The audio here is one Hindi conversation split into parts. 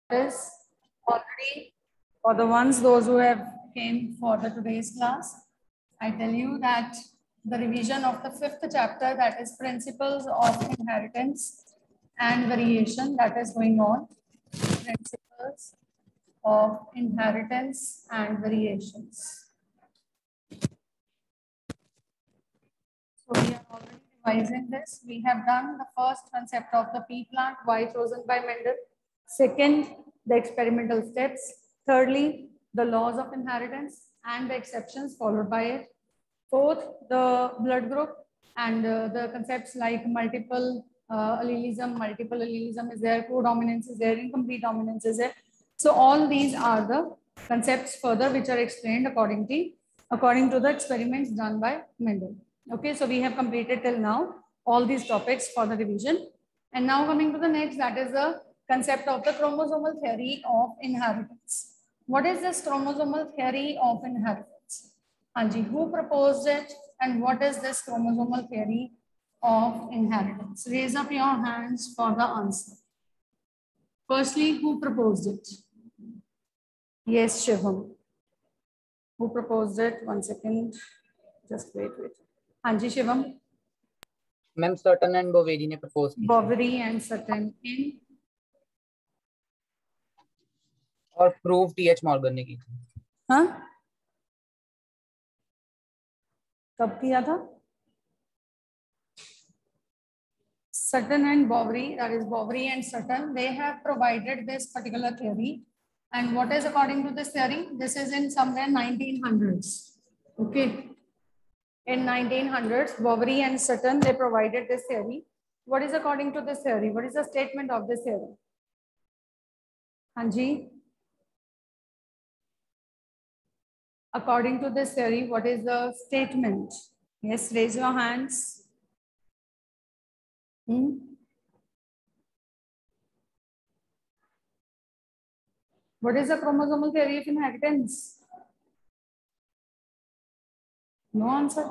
is already for the ones, those who have came for the today's class, I tell you that the revision of the 5th chapter, that is principles of inheritance and variation, that is going on. Principles of inheritance and variations. So we are already revising this. We have done the first concept of the pea plant, why chosen by Mendel. Second, the experimental steps. Thirdly, the laws of inheritance and the exceptions followed by it. Fourth, the blood group and the concepts like multiple allelism is there, codominance is there, incomplete dominance is there. So all these are the concepts further which are explained according to the experiments done by Mendel. Okay, so we have completed till now all these topics for the revision. And now coming to the next, that is the concept of the chromosomal theory of inheritance. What is this chromosomal theory of inheritance? Anji, who proposed it and what is this chromosomal theory of inheritance? Raise up your hands for the answer. Firstly, who proposed it? Yes, Shivam. Who proposed it? 1 second. Just wait. Anji, Shivam. Ma'am, Sutton and Boveri ने propose की. Boveri and Sutton in. और proof T.H. Morgan ने की थी. हाँ? कब किया था? Sutton and Boveri, that is Boveri and Sutton, they have provided this particular theory. And what is according to this theory? This is in somewhere 1900s. Okay. In 1900s, Boveri and Sutton, they provided this theory. What is according to this theory? What is the statement of this theory? Hanji? According to this theory, what is the statement? Yes, raise your hands. What is the chromosomal theory of inheritance? No answer.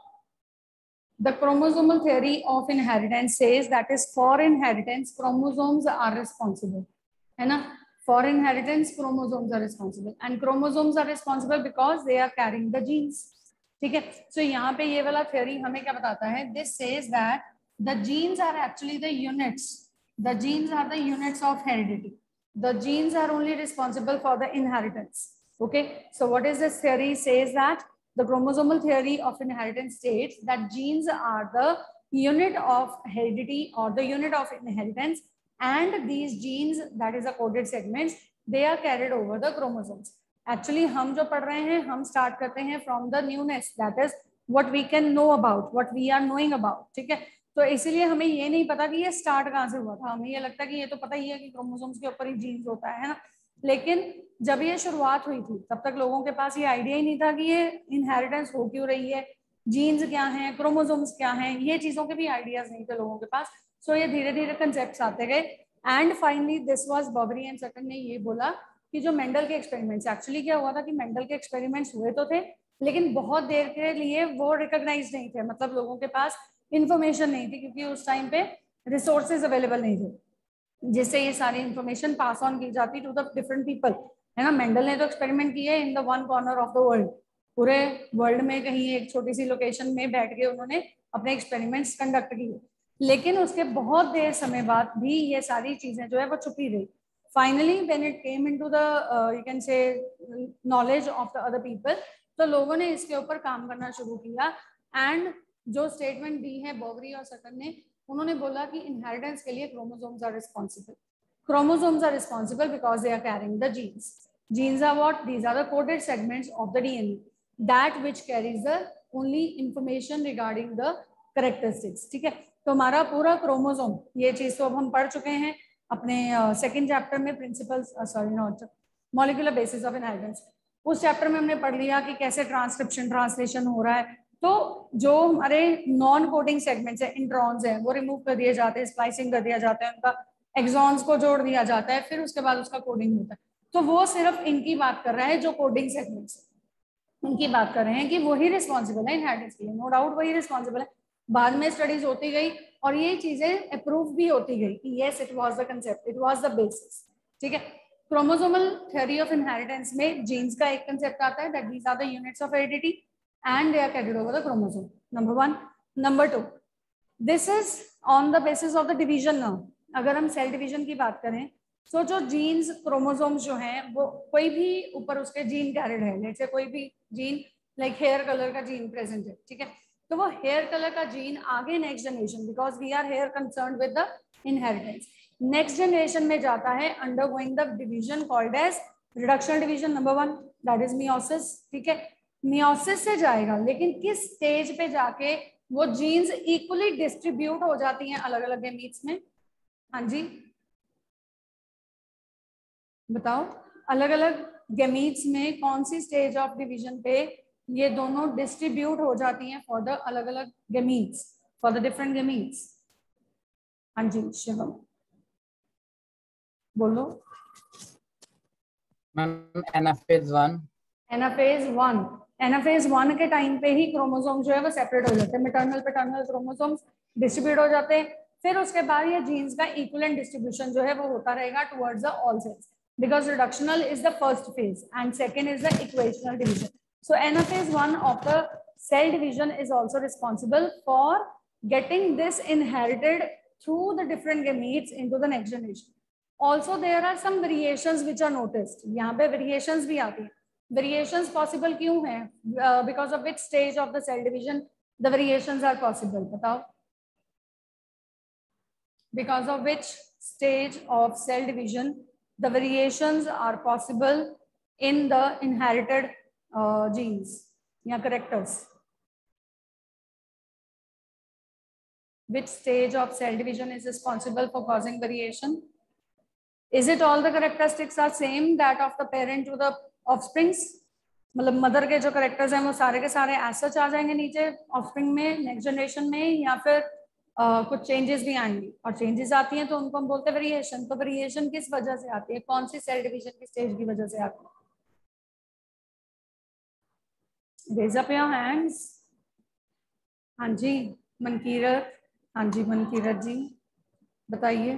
The chromosomal theory of inheritance says that is for inheritance, chromosomes are responsible. है ना? For inheritance, chromosomes are responsible. And chromosomes are responsible because they are carrying the genes. ठीक है? So यहाँ पे ये वाला theory हमें क्या बताता है? This says that the genes are actually the units. The genes are the units of heredity. The genes are only responsible for the inheritance. Okay. So what is this theory? Says that the chromosomal theory of inheritance states that genes are the unit of heredity or the unit of inheritance, and these genes, that is the coded segments, they are carried over the chromosomes. Actually, हम जो पढ़ रहे हैं, हम start करते हैं from the newness, that is what we can know about, what we are knowing about. ठीक है? तो इसीलिए हमें ये नहीं पता कि ये स्टार्ट कहाँ से हुआ था. हमें ये लगता है कि ये तो पता ही है कि क्रोमोसोम्स के ऊपर ही जीन्स होता है ना. लेकिन जब ये शुरुआत हुई थी तब तक लोगों के पास ये आइडिया ही नहीं था कि ये इनहेरिटेंस हो क्यों रही है, जीन्स क्या हैं, क्रोमोसोम्स क्या हैं, ये चीजों के भी आइडियाज नहीं थे लोगों के पास. सो ये धीरे धीरे कंसेप्ट्स आते गए and finally this was Boveri and Sutton ने ये बोला कि जो मेंडल के एक्सपेरिमेंट्स, एक्चुअली क्या हुआ था कि मेंडल के एक्सपेरिमेंट्स हुए तो थे लेकिन बहुत देर के लिए वो रिकॉग्नाइज नहीं थे. मतलब लोगों के पास इंफॉर्मेशन नहीं थी क्योंकि उस टाइम पे रिसोर्सेज अवेलेबल नहीं थे जिससे ये सारी इंफॉर्मेशन पास ऑन की जाती टू द डिफरेंट पीपल, है ना. मेंडल ने तो एक्सपेरिमेंट किए in the one corner of the world. पूरे वर्ल्ड में कहीं एक छोटी सी लोकेशन में बैठ के उन्होंने अपने एक्सपेरिमेंट्स कंडक्ट किए, लेकिन उसके बहुत देर समय बाद भी ये सारी चीजें जो है वो छुपी रही. Finally when it came into the you can say knowledge of the other people, तो लोगों ने इसके ऊपर काम करना शुरू किया. एंड जो स्टेटमेंट दी है बॉबरी और सटन ने, उन्होंने बोला कि इनहेरिटेंस के लिए chromosomes are responsible. Chromosomes are responsible because they are carrying the genes. Genes are what? These are the coded segments of the DNA, that which carries the only information regarding the characteristics. ठीक है? तो हमारा पूरा क्रोमोसोम, ये चीज तो अब हम पढ़ चुके हैं अपने सेकेंड चैप्टर में, principles sorry not molecular basis of inheritance. उस चैप्टर में हमने पढ़ लिया कि कैसे ट्रांसक्रिप्शन ट्रांसलेशन हो रहा है. तो जो हमारे नॉन कोडिंग सेगमेंट्स है, इंट्रॉन्स है, वो रिमूव कर दिए जाते हैं, स्प्लाइसिंग कर दिया जाता है, उनका एक्सॉन्स को जोड़ दिया जाता है, फिर उसके बाद उसका कोडिंग होता है. तो वो सिर्फ इनकी बात कर रहा है जो कोडिंग सेगमेंट्स, उनकी बात कर रहे हैं कि वही रिस्पॉन्सिबल है इनहेरिटेंस के लिए. नो डाउट वही रिस्पॉन्सिबल है. बाद में स्टडीज होती गई और ये चीजें अप्रूव भी होती गई कि yes it was the concept, it was the basis. ठीक है? क्रोमोसोमल थ्योरी ऑफ इनहेरिटेंस में जीन्स का एक कंसेप्ट आता है that these are the units of heredity and they are carried over the chromosome, number 1. Number 2, this is on the basis of the division. Now अगर हम सेल डिवीजन की बात करें तो जो जीन्स क्रोमोसोम्स जो हैं वो कोई भी ऊपर उसके जीन कैरिड है, जैसे कोई भी जीन लाइक हेयर कलर का जीन प्रेजेंट है, ठीक है, तो वो हेयर कलर का जीन आगे next generation, because we are here concern with the inheritance, next generation में जाता है undergoing the division called as reductional division, number 1, that is meiosis. ठीक है, मियोसिस से जाएगा, लेकिन किस स्टेज पे जाके वो जीन्स इक्वली डिस्ट्रीब्यूट हो जाती हैं अलग अलग गैमीट्स में? हाँ जी बताओ, अलग अलग गैमीट्स में कौन सी स्टेज ऑफ डिवीजन पे ये दोनों डिस्ट्रीब्यूट हो जाती हैं फॉर द अलग अलग gametes, for the different gametes? हाँ जी शिवम बोलो. एनाफेज 1. एनाफेज 1, एनाफेज 1 के टाइम पे ही क्रोमोसोम जो है वो सेपरेट हो जाते हैं, मैटरनल पैटर्नल क्रोमोसोम्स डिस्ट्रीब्यूट हो जाते हैं, फिर उसके बाद ये जीन्स का इक्विवेलेंट डिस्ट्रीब्यूशन जो है वो होता रहेगा towards the all cells, because reductional is the first phase and second is the equational division. So anaphase 1 of the cell division is also responsible for getting this inherited through the different gametes into the next generation. Also there are some variations which are noticed. यहाँ पे variations भी आती हैं. Variations possible क्यों हैं? Because of which stage of the cell division the variations are possible? बताओ. Because of which stage of cell division the variations are possible in the inherited genes या characters? Which stage of cell division is responsible for causing variation? Is it all the characteristics are same that of the parent to the offsprings? मतलब मदर के जो करेक्टर्स हैं वो सारे के सारे एज सच आ जाएंगे नीचे ऑफस्प्रिंग में नेक्स्ट जनरेशन में, या फिर कुछ चेंजेस भी आएंगी, और चेंजेस आती हैं तो उनको हम बोलते हैं वेरिएशन. तो वेरिएशन किस वजह से आती है, कौन सी सेल डिवीजन की स्टेज की वजह से आती है? Raise up your hands. हाँ जी मनकीरत, हाँ जी मनकीरत जी बताइए.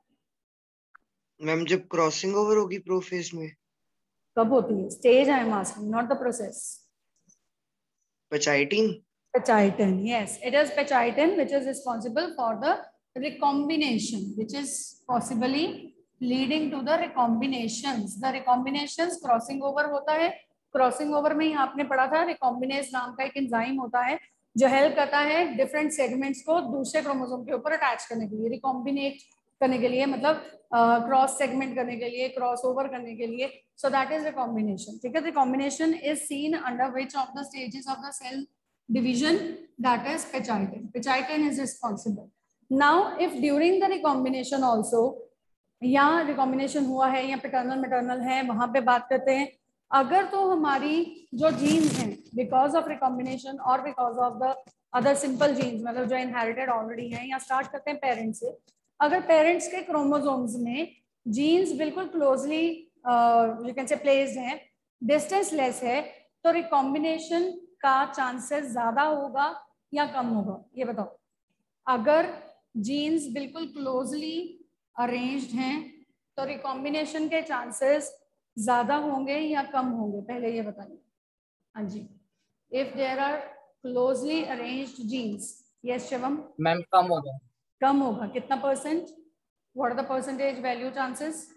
मैम जब क्रॉसिंग ओवर होगी प्रोफेज में. कब होती है? Stage I am asking, not the process. Pachaitin. Pachaitin, yes, it is pachaitin which is responsible for the recombination, which is possibly leading to the recombinations. The recombinations crossing over होता है. क्रॉसिंग ओवर में ही आपने पढ़ा था रिकॉम्बिनेज नाम का एक एंजाइम होता है जो हेल्प करता है डिफरेंट सेगमेंट्स को दूसरे क्रोमोसोम के ऊपर अटैच करने के लिए, रिकॉम्बिनेट करने के लिए, मतलब क्रॉस सेगमेंट करने के लिए, क्रॉस ओवर करने के लिए. So that is recombination. ठीक है, recombination is seen under which of the stages of the cell division, that is pachaitin. Pachaitin is responsible. Now if during the recombination also, या रिकॉम्बिनेशन हुआ है या पैटर्नल मैटर्नल है, वहां पे बात करते हैं, अगर तो हमारी जो जीन्स हैं बिकॉज ऑफ रिकॉम्बिनेशन और because of the other simple genes, मतलब जो इनहेरिटेड ऑलरेडी हैं, या स्टार्ट करते हैं पेरेंट्स से, अगर पेरेंट्स के क्रोमोसोम्स में जीन्स बिल्कुल closely you can say placed हैं, डिस्टेंस लेस है, तो रिकॉम्बिनेशन का चांसेस ज्यादा होगा या कम होगा? ये बताओ. अगर जीन्स बिल्कुल क्लोजली अरेंज्ड हैं तो रिकॉम्बिनेशन के चांसेस ज्यादा होंगे या कम होंगे? पहले ये बताइए. हाँ जी, if there are closely arranged genes. Yes Shivam. Ma'am कम होगा. कम होगा. कितना percent? What are the percentage value chances?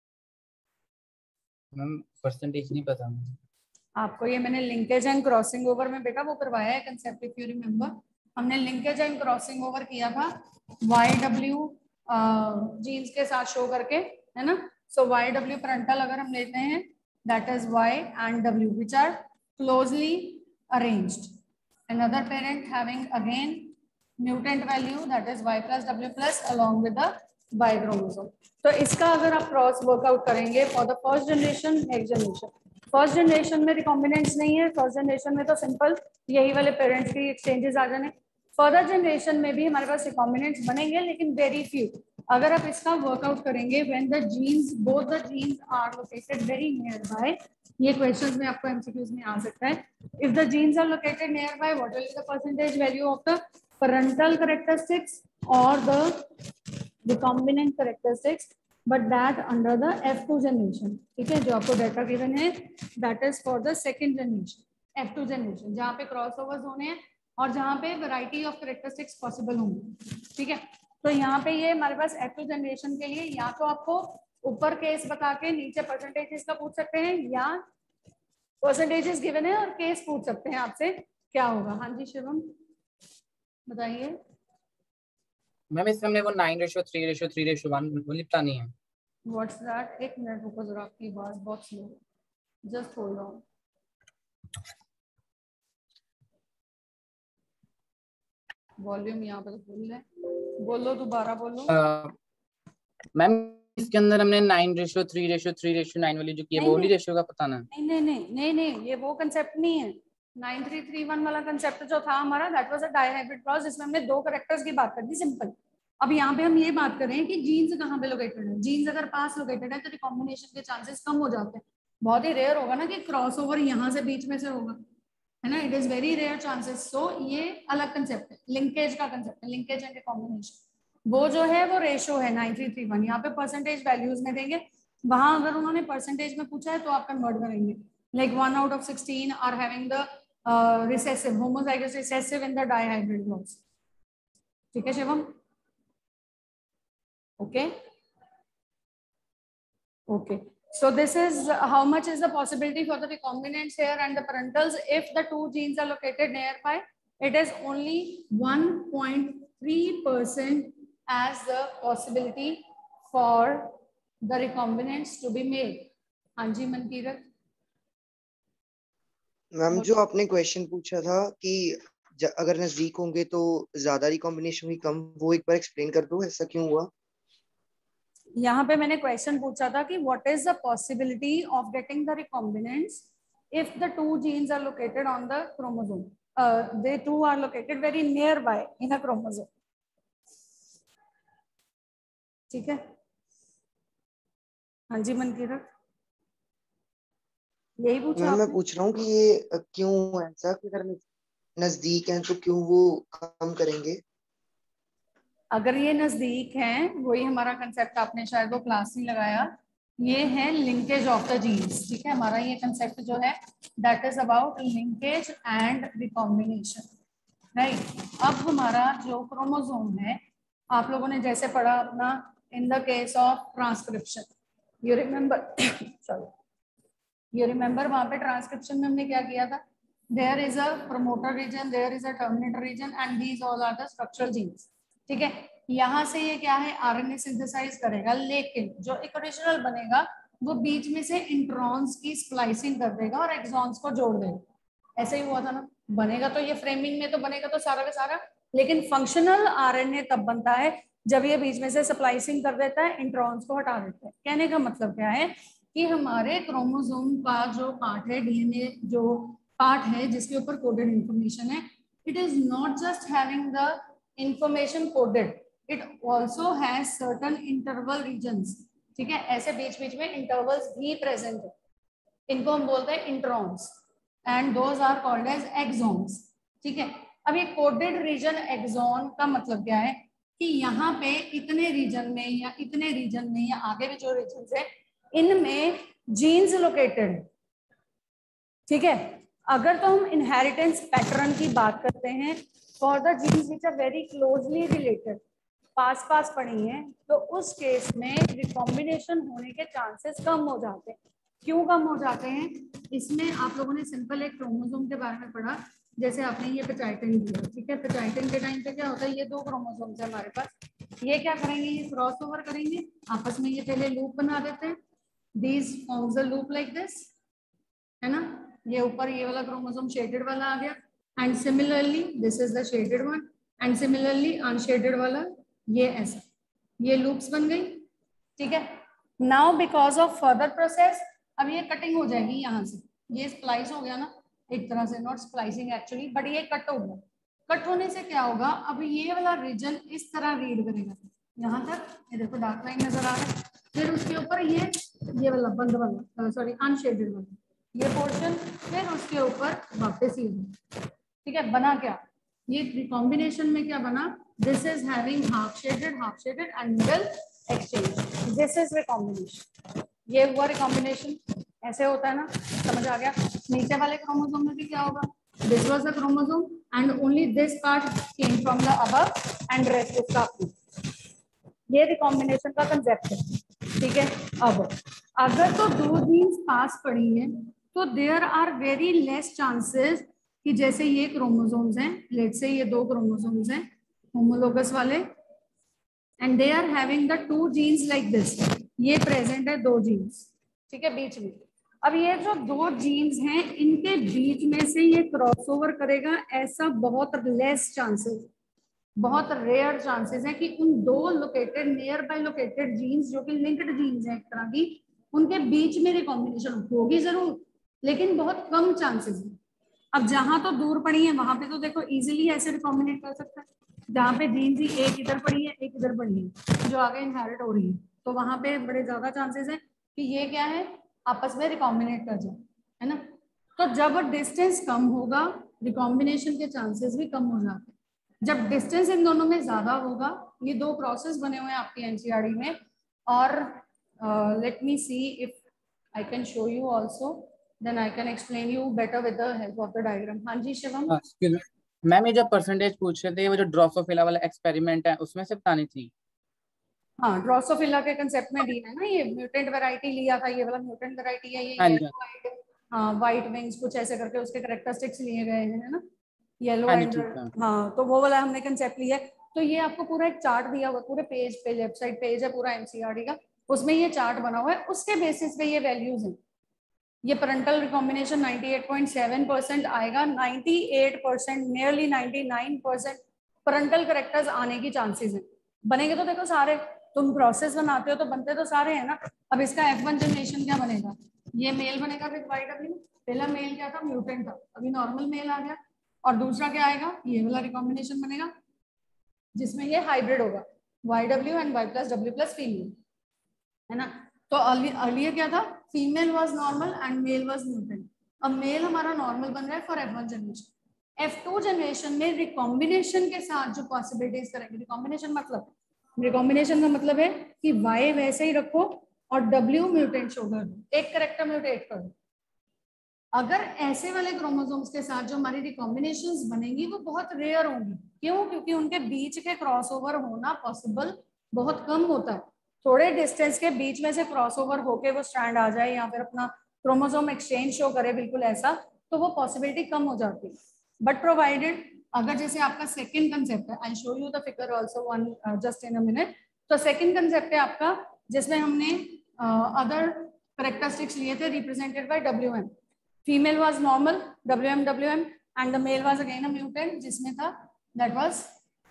Ma'am percentage नहीं पता मुझे. आपको ये मैंने लिंकेज एंड क्रॉसिंग ओवर में बेटा वो करवाया है कंसेप्ट, इफ यू रिमेम्बर. हमने लिंकेज एंड क्रॉसिंग ओवर किया था YW जीन्स के साथ शो करके, है ना. सो YW पैरेंटल अगर हम लेते हैं, that is Y and W which are closely arranged. Another parent having again mutant value, that is Y plus W plus along with the Y chromosome. तो इसका अगर आप क्रॉस वर्कआउट करेंगे for the first generation, next generation, first generation में रिकॉम्बिनेंट्स नहीं है, फर्स्ट जनरेशन में तो सिंपल यही वाले पेरेंट्स की एक्सचेंजेस आ जाने. फर्दर जनरेशन में भी हमारे पास रिकॉम्बिनेंट्स बनेंगे लेकिन वेरी फ्यू. अगर आप इसका वर्कआउट करेंगे, when the genes both the genes are located very near by, ये क्वेश्चंस में आपको एमसीक्यूज में आ सकता है. If the genes are located near by, what will be the percentage value of the parental characteristics और the recombinant characteristics but that under the F2 generation. ठीक है, जो आपको डाटा गिवन है that is for the second generation, F2 generation, जहाँ पे क्रॉसओवर्स होने हैं और जहाँ पे वैरायटी ऑफ कैरेक्टरिस्टिक्स पॉसिबल होंगे। ठीक है, तो यहाँ पे ये हमारे पास F2 जनरेशन के लिए या तो आपको ऊपर केस बता के नीचे परसेंटेजेस का पूछ सकते हैं, या परसेंटेजेस गिवन है और केस पूछ सकते हैं आपसे क्या होगा। हाँ जी शिवम बताइए। मैम इसमें हमने वो 9:3:3:1 वो लिखता नहीं है। What's that? एक मिनट रुको जरा, आपकी आवाज बहुत स्लो है, जस्ट होल्ड ऑन। वॉल्यूम यहाँ पे तो फुल है, बोलो दोबारा बोलो। मैम इसके अंदर हमने 9:3:3:9 वाली जो की है वो वाली रेशियो का पता ना। नहीं, ये वो कंसेप्ट नहीं है। 9331 वाला कंसेप्ट जो था हमारा that was a dihybrid cross, जिसमें हमने दो कैरेक्टर्स की बात कर दी सिंपल। अब यहाँ पे हम ये बात कर रहे हैं कि जीन्स कहाँ पे लोकेटेड है। जीन्स अगर पास लोकेटेड है तो रिकॉम्बिनेशन के चांसेस कम हो जाते हैं। बहुत ही रेयर होगा ना कि क्रॉसओवर यहाँ से बीच में से होगा, है ना, it is very rare chances. So ये अलग कंसेप्ट है, लिंकेज का कंसेप्ट है, लिंकेज एंड रिकॉम्बिनेशन। वो जो है वो रेशो है 9331। यहाँ पे परसेंटेज वैल्यूज में देंगे, वहां अगर उन्होंने परसेंटेज में पूछा है तो आप कन्वर्ट करेंगे, like 1/16 are having the recessive homozygous recessive in the dihybrid cross. ठीक है Shivam? Okay, so this is how much is the possibility for the recombinants here and the parentals if the two genes are located nearby. It is only 1.3% as the possibility for the recombinants to be made. हाँ जी मनकीरत। मैम जो आपने क्वेश्चन पूछा था कि अगर नजदीक होंगे तो ज्यादा रिकॉम्बिनेशन हुई कम, वो एक बार एक्सप्लेन कर दो, ऐसा क्यों हुआ? यहाँ पे मैंने क्वेश्चन पूछा था कि what is the possibility of getting the recombinants if the two genes are located on the chromosome, they two are located very nearby in a chromosome. ठीक है, हाँ जी मनकीरत यही पूछा मैं पूछ रहा हूँ कि ये क्यों ऐसा कि अगर नजदीक हैं तो क्यों वो कम करेंगे? अगर ये नजदीक हैं, वही हमारा कंसेप्ट, आपने शायद वो क्लास नहीं लगाया, ये है लिंकेज ऑफ द जीन्स। ठीक है, हमारा ये कंसेप्ट जो है that is about linkage and recombination, right. अब हमारा जो क्रोमोसोम है, आप लोगों ने जैसे पढ़ा अपना in the case of transcription, you remember sorry you remember वहां पे ट्रांसक्रिप्शन में हमने क्या किया था, there is a promoter region, there is a terminator region and these all are the structural genes. ठीक है, यहाँ से ये क्या है, आरएनए सिंथेसाइज करेगा, लेकिन जो एक ओरिजिनल बनेगा वो बीच में से इंट्रॉन्स की स्प्लाइसिंग कर देगा और एक्सॉन्स को जोड़ देगा। ऐसे ही हुआ था ना, बनेगा तो ये फ्रेमिंग में तो बनेगा तो सारा का सारा, लेकिन फंक्शनल आरएनए तब बनता है जब ये बीच में से स्प्लाइसिंग कर देता है, इंट्रॉन्स को हटा देता है। कहने का मतलब क्या है कि हमारे क्रोमोसोम का जो पार्ट है, डीएनए जो पार्ट है जिसके ऊपर कोडेड इंफॉर्मेशन है, it is not just having the information coded, it also has certain interval regions. ठीक है, ऐसे बीच बीच में इंटरवल्स भी प्रेजेंट है, इनको हम बोलते हैं introns and those are called as exons. ठीक है, अब ये कोडेड रीजन एक्सॉन का मतलब क्या है कि यहाँ पे इतने रीजन में या इतने रीजन में या आगे भी जो रीजन है इनमें जीन्स लोकेटेड। ठीक है, अगर तो हम इनहेरिटेंस पैटर्न की बात करते हैं for the genes which are very closely related, पास पास पड़ी हैं, तो उस केस में रिकॉम्बिनेशन होने के चांसेस कम हो जाते हैं। क्यों कम हो जाते हैं? इसमें आप लोगों ने सिंपल एक क्रोमोसोम के बारे में पढ़ा, जैसे आपने ये पेचाइटिन दिया। ठीक है, पेचाइटिन के टाइम पे क्या होता है, ये दो क्रोमोसोम्स है हमारे पास, ये क्या करेंगे, ये क्रॉस ओवर करेंगे आपस में, ये पहले लूप बना देते हैं, these forms a loop like this, है ना, ये ऊपर ये वाला क्रोमोसोम शेडेड वाला आ गया, and similarly this is the shaded one, and similarly unshaded वाला ये ऐसा, ये लूप्स बन गई। ठीक है, now because of further process अब ये कटिंग हो जाएगी, यहाँ से ये स्प्लाइस हो गया ना एक तरह से, नॉट स्प्लाइसिंग एक्चुअली, बट ये कट हो गया। कट होने से क्या होगा, अब ये वाला रीजन इस तरह रीड करेगा, यहाँ तक ये देखो डार्क लाइन नजर आ रहा है, फिर उसके ऊपर ये वाला बंद वाला, सॉरी अनशेडेड वाला ये पोर्शन, फिर उसके ऊपर वापस ही। ठीक है, बना क्या, ये रिकॉम्बिनेशन में क्या बना, this is having half shaded and middle exchange. This is recombination. ये हुआ recombination. ऐसे होता है ना, समझ आ गया. नीचे वाले क्रोमोसोम में भी क्या होगा? This was the chromosome and only this part came from the above and rest is the. ये recombination का concept है. ठीक है. अब अगर तो दो जीन्स पास पड़ी हैं तो there are very less chances कि जैसे ये क्रोमोसोम्स हैं, लेट्स से ये दो क्रोमोसोम्स हैं होमोलोगस वाले, and they are having the two genes like this. ये प्रेजेंट है दो जीन्स, ठीक है, बीच में. अब ये जो दो जीन्स हैं इनके बीच में से ये क्रॉसओवर करेगा, ऐसा बहुत लेस चांसेस, बहुत रेयर चांसेस है कि उन दो located near by located genes जो कि लिंक्ड जीन्स हैं एक तरह की, उनके बीच में रिकॉम्बिनेशन होगी जरूर, लेकिन बहुत कम चांसेस है. अब जहां तो दूर पड़ी है वहां पे तो देखो इजीली ऐसे रिकॉम्बिनेट कर सकता है. जहाँ पे जीन्स ही एक इधर पड़ी है एक इधर पड़ी है जो आगे इनहेरिट हो रही है, तो वहां पे बड़े ज्यादा चांसेस है कि ये क्या है आपस में रिकॉम्बिनेट कर जाए, है ना. तो जब डिस्टेंस कम होगा रिकॉम्बिनेशन के चांसेस भी कम हो जाते हैं. जब डिस्टेंस इन दोनों में ज्यादा होगा, ये दो प्रोसेस बने हुए हैं आपकी एनसीईआरटी में, और let me see if I can show you also, then I can explain you better with the help of the diagram. हाँ जी शिवम. मैम ये जो परसेंटेज पूछ रहे थे वो जो ड्रोसोफिला वाला एक्सपेरिमेंट है उसमें से बतानी थी. हाँ, ड्रोसोफिला के कंसेप्ट में दिया है ना, ये म्यूटेंट वैरायटी लिया था, ये वाला म्यूटेंट वैरायटी है, ये येलो वाइट, हाँ वाइट विंग्स कुछ ऐसे करके उसके कैरेक्टरिस्टिक्स लिए गए हैं, है ना, येलो एंड हाँ, तो वो वाला हमने कंसेप्ट लिया है. तो ये आपको पूरा एक चार्ट दिया हुआ, पूरे पेज पे लेफ्ट साइड पेज है पूरा एनसीईआरटी का, उसमें ये चार्ट बना हुआ है, उसके बेसिस पे ये वैल्यूज हैं. ये पेरेंटल रिकॉम्बिनेशन 98.7% आएगा, 98%, नियरली 99% पेरेंटल कैरेक्टर्स आने की चांसेस हैं. बनेंगे तो देखो सारे, तुम प्रोसेस बनाते हो तो बनते तो सारे हैं ना. अब इसका F1 जनरेशन क्या बनेगा, ये मेल बनेगा विद YW. पहला मेल क्या था, म्यूटेंट था, अभी नॉर्मल मेल आ गया. और दूसरा क्या आएगा, ये वाला रिकॉम्बिनेशन बनेगा जिसमें ये हाइब्रिड होगा, YW एंड Y+W+ फीमेल, है ना. तो अर्लियर क्या था, female was normal and male was mutant. अब मेल हमारा नॉर्मल बन रहा है for F1 generation. F2 generation में रिकॉम्बिनेशन के साथ जो पॉसिबिलिटीज करेंगे, रिकॉम्बिनेशन का मतलब है कि Y वैसे ही रखो और W म्यूटेंट शो कर दो, एक कैरेक्टर म्यूटेट कर दो. अगर ऐसे वाले क्रोमोसोम्स के साथ जो हमारी रिकॉम्बिनेशंस बनेंगी वो बहुत रेयर होंगी. क्यों? क्योंकि उनके बीच के क्रॉसओवर होना पॉसिबल बहुत कम होता है. थोड़े डिस्टेंस के बीच में से क्रॉसओवर होके वो स्ट्रैंड आ जाए या फिर अपना क्रोमोसोम एक्सचेंज शो करे बिल्कुल ऐसा, तो वो पॉसिबिलिटी कम हो जाती है. बट प्रोवाइडेड, अगर जैसे आपका सेकंड कंसेप्ट है, I show you the figure also one just in a minute. तो सेकंड कंसेप्ट है आपका जिसमें हमने अदर कैरेक्टरिस्टिक्स लिए थे represented by WM. Female was normal, WM and the male was again a mutant जिसमें था दैट वाज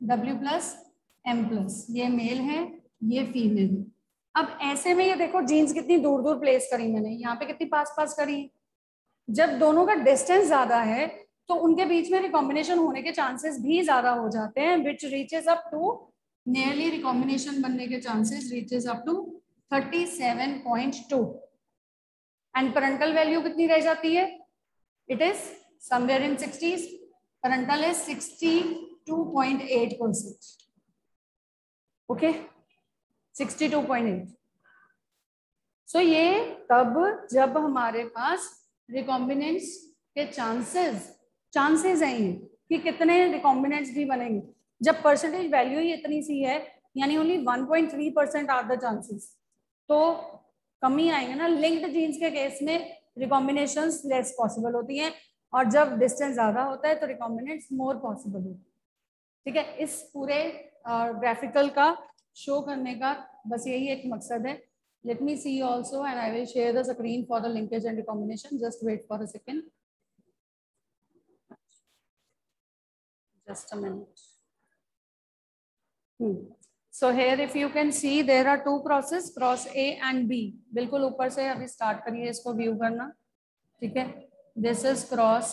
W+M+. ये मेल है, ये फीमेल है. अब ऐसे में ये देखो जीन्स कितनी दूर दूर प्लेस करी मैंने, यहाँ पे कितनी पास पास करी. जब दोनों का डिस्टेंस ज्यादा है तो उनके बीच में रिकॉम्बिनेशन होने के चांसेस भी ज्यादा हो जाते हैं, which reaches up to nearly recombination बनने के chances reaches up to 37.2. And parental value कितनी रह जाती है, it is somewhere in 60s. Parental is 62.8%. Okay, 62.8. So ये तब जब हमारे पास रिकॉम्बिनेंट्स के चांसेस हैं ये कि कितने रिकॉम्बिनेंट्स भी बनेंगे. जब परसेंटेज वैल्यू ही इतनी सी है, यानी ओनली 1.3% आर द चांसेस, तो कमी आएंगे ना. लिंक्ड जीन्स के केस में रिकॉम्बिनेशंस लेस पॉसिबल होती हैं, और जब डिस्टेंस ज्यादा होता है तो रिकॉम्बिनेंट्स मोर पॉसिबल होते हैं. ठीक है, इस पूरे ग्राफिकल का शो करने का बस यही एक मकसद है. Let me see also and I will share the screen for the linkage and recombination. Just wait for a second, just a minute. So here if you can see there are two crosses, cross A and B. बिल्कुल ऊपर से अभी स्टार्ट करिए इसको व्यू करना. ठीक है, this is cross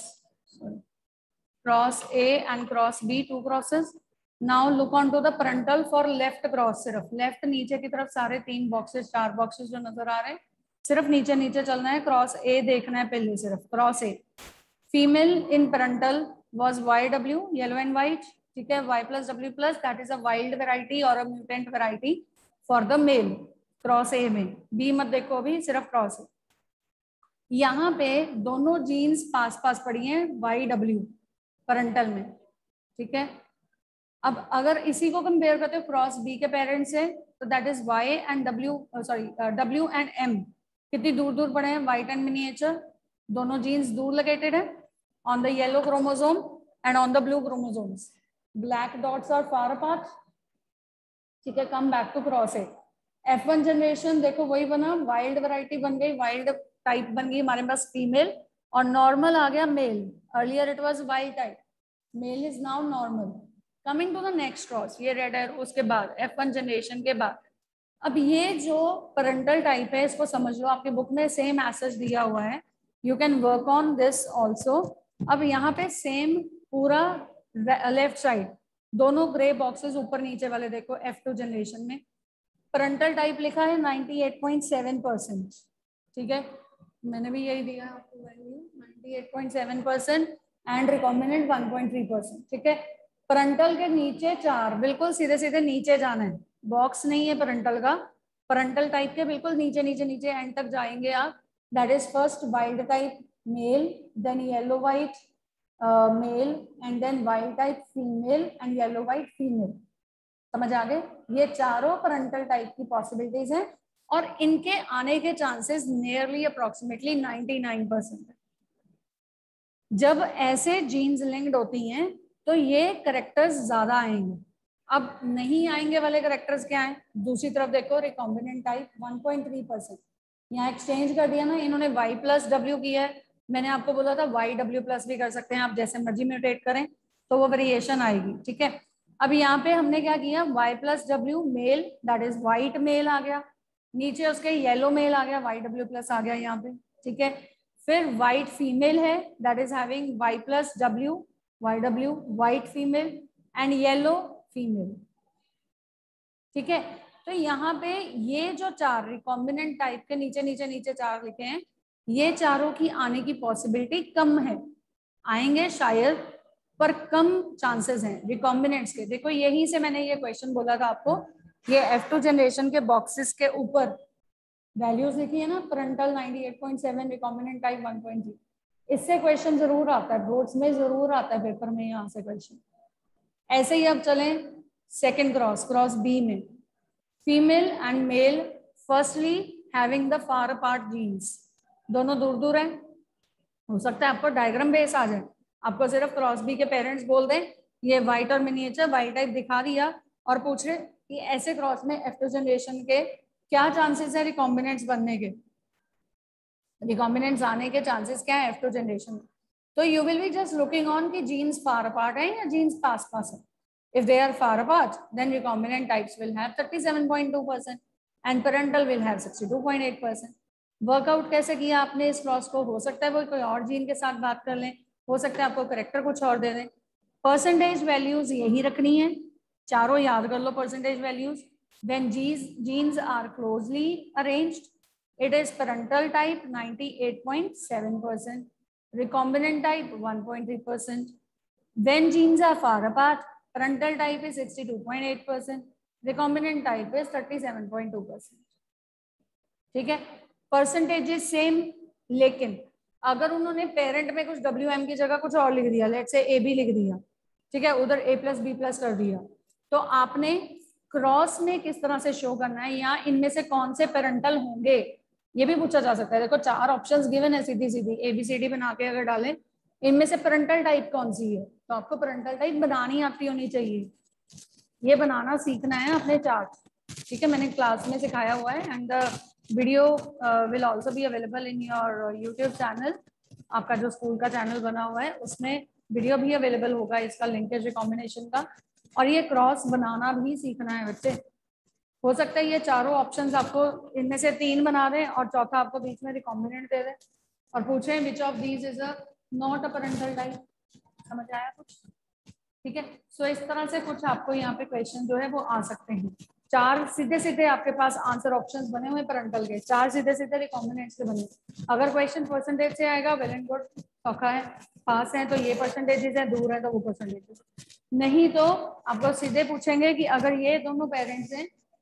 A and cross B, two crosses. Now look on to the parental for left cross. सिर्फ लेफ्ट नीचे की तरफ सारे तीन बॉक्सेस, चार बॉक्सेस जो नजर आ रहे हैं, सिर्फ नीचे नीचे चलना है. क्रॉस A देखना है पहले, सिर्फ cross A. Female in parental was YW, yellow and white. ठीक है, Y+W+, that is a wild variety or a mutant variety. For the male cross A में, बी मत देखो अभी, सिर्फ क्रॉस ए। यहाँ पे दोनों जीन्स पास पास पड़ी हैं YW पैरेंटल में, ठीक है। अब अगर इसी को कंपेयर करते हो क्रॉस बी के पेरेंट्स से, तो that is Y and W, sorry W and M कितनी दूर दूर पड़े हैं, वाइट एंड मिनिएचर, दोनों जीन्स दूर लोकेटेड है on the yellow chromosome and on the blue chromosomes, black dots are far apart, ठीक है। Come back to cross A. F1 generation देखो वही बना, वाइल्ड वैरायटी बन गई, वाइल्ड टाइप बन गई हमारे पास फीमेल, और नॉर्मल आ गया male. Earlier it was wild type, male is now normal. Coming to the next cross, ये रेड है, उसके बाद F1 जनरेशन के बाद अब ये जो पैरेंटल टाइप है इसको समझ लो, आपके बुक में सेम मैसेज दिया हुआ है, you can work on this also. अब यहाँ पे सेम पूरा लेफ्ट साइड दोनों ग्रे बॉक्सेस ऊपर नीचे वाले देखो, F2 जनरेशन में पैरेंटल टाइप लिखा है 98.7%, ठीक है। मैंने भी यही दिया आपको वैल्यू 98.7% एंड रिकॉम्बिनेंट 1.3%, ठीक है। पैरेंटल के नीचे 4, बिल्कुल सीधे सीधे नीचे जाना है, बॉक्स नहीं है पैरेंटल का, पैरेंटल टाइप के बिल्कुल नीचे नीचे नीचे एंड तक जाएंगे आप। That is first wild type male, then yellow white male, and then wild type female and yellow white female. समझ आ गए? ये चारों पैरेंटल टाइप की पॉसिबिलिटीज हैं और इनके आने के चांसेस नियरली अप्रोक्सीमेटली 99% है। जब ऐसे जीन्स लिंक्ड होती हैं तो ये करेक्टर्स ज्यादा आएंगे। अब नहीं आएंगे वाले करेक्टर्स क्या हैं? दूसरी तरफ देखो, रिकॉम्बिनेंट टाइप 1.3%, यहाँ एक्सचेंज कर दिया ना इन्होंने, Y+W किया है। मैंने आपको बोला था YW+ भी कर सकते हैं आप, जैसे मर्जी म्यूटेट करें तो वो वेरिएशन आएगी, ठीक है। अब यहाँ पे हमने क्या किया, Y+W male, that is white male आ गया, नीचे उसके येलो मेल आ गया, YW+ आ गया यहाँ पे, ठीक है। फिर वाइट फीमेल है, that is having Y+W YW white female and yellow female, ठीक है। तो यहाँ पे ये जो 4 रिकॉम्बिनेंट टाइप के नीचे नीचे नीचे 4 लिखे हैं, ये चारों की आने की पॉसिबिलिटी कम है, आएंगे शायद पर कम चांसेस हैं रिकॉम्बिनेंट्स के। देखो यहीं से मैंने ये क्वेश्चन बोला था आपको, ये F2 जनरेशन के बॉक्सेस के ऊपर वैल्यूज लिखी है ना, पैरेंटल 98.7, रिकॉम्बिनेंट टाइप 1.3, इससे क्वेश्चन जरूर आता है, बोर्ड्स में जरूर आता है पेपर में यहाँ से क्वेश्चन। ऐसे ही अब चलें सेकेंड क्रॉस, क्रॉस बी में female and male firstly having the far apart genes, दोनों दूर दूर हैं। हो सकता है आपको डायग्राम बेस आ जाए, आपको सिर्फ क्रॉस बी के पेरेंट्स बोल दें, ये वाइट और मिनिएचर वाइट टाइप दिखा दिया और पूछ रहे कि ऐसे क्रॉस में F2 जनरेशन के क्या चांसेस है रिकॉम्बिनेंट्स बनने के, रिकॉम्बिनेंट्स आने के चांसेस क्या है F2 जनरेशन में। तो you will be just looking on कि जीन्स फार अपार्ट है या जीन्स पास पास है। If they are far apart, then recombinant types will have 37.2% and parental will have 62.8%. Work out कैसे किया आपने इस क्रॉस को? हो सकता है वो कोई और जीन के साथ बात कर लें, हो सकता है आपको करेक्टर कुछ और दे दें। परसेंटेज वैल्यूज यही रखनी है, चारों याद कर लो percentage values. When genes are closely arranged, it is parental type 98.7%, recombinant type 1.3%. When genes are far apart, parental type is 62.8%, recombinant type is 37.2%, ठीक है। परसेंटेजेस सेम, लेकिन अगर उन्होंने पेरेंट में कुछ WM की जगह कुछ और लिख दिया, लेट्स से AB लिख दिया, ठीक है, उधर A+B+ कर दिया, तो आपने क्रॉस में किस तरह से शो करना है या इनमें से कौन से पेरेंटल होंगे ये भी पूछा जा सकता है। देखो 4 ऑप्शंस गिवन है, सीधी सीधी ABCD बना के अगर डालें, इनमें से पेरेंटल टाइप कौन सी है, तो आपको पेरेंटल टाइप बनानी आती होनी चाहिए, ये बनाना सीखना है अपने चार्ट, ठीक है। मैंने क्लास में सिखाया हुआ है and the video will also be available in your YouTube channel, आपका जो स्कूल का चैनल बना हुआ है उसमें वीडियो भी अवेलेबल होगा इसका, लिंकेज रिकॉम्बिनेशन का। और ये क्रॉस बनाना भी सीखना है बच्चे। हो सकता है ये चारों ऑप्शंस आपको इनमें से 3 बना दें और चौथा आपको बीच में रिकॉम्बिनेंट दे दें और पूछें which of these is a not a parental type. समझ आया कुछ? ठीक है। सो इस तरह से कुछ आपको यहाँ पे क्वेश्चन जो है वो आ सकते हैं। 4 सीधे सीधे आपके पास आंसर ऑप्शंस बने हुए पैरेंटल के, 4 सीधे सीधे रिकॉम्बिनेंट्स के बने। अगर क्वेश्चन परसेंटेज से आएगा वेल एंड गुड, सौखा है, पास है तो ये परसेंटेजेस है, दूर है तो वो परसेंटेजेस। नहीं तो आपको सीधे पूछेंगे कि अगर ये दोनों पेरेंट्स हैं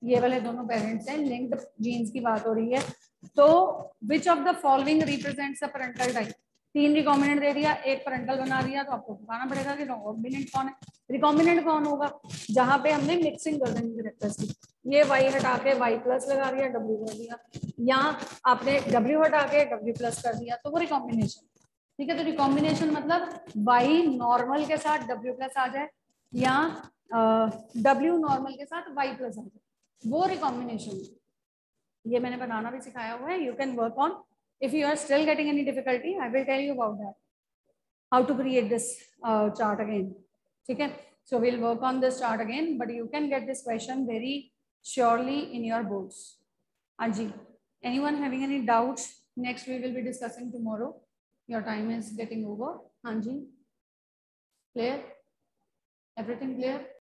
ये वाले दोनों पेरेंट्स हैं, लिंक्ड जीन्स की बात हो रही है। तो which of the following represents a parental type? 3 recombinant दे दिया, एक पैरेंटल बना दिया, तो आपको बताना पड़ेगा कि रिकॉम्बिनेंट कौन है। रिकॉम्बिनेंट कौन होगा? जहां पे हमने मिक्सिंग कर देनी कैरेक्टर्स की, ये वाई हटा के वाई प्लस लगा दिया, डब्ल्यू कर दिया, या आपने डब्ल्यू हटा के डब्ल्यू प्लस कर दिया, तो वो रिकॉम्बिनेशन। ठीक है, तो रिकॉम्बिनेशन मतलब वाई नॉर्मल के साथ डब्ल्यू प्लस आ जाए, या डब्ल्यू नॉर्मल के साथ वाई प्लस आ जाए, वो रिकॉम्बिनेशन। ये मैंने बनाना भी सिखाया हुआ है, you can work on. If you are still getting any difficulty, I will tell you about that, how to create this chart again. ठीक है, so we'll work on this chart again, but you can get this question very surely in your boards. Anji, anyone having any doubts? Next we will be discussing tomorrow. Your time is getting over. Anji, clear? Everything clear?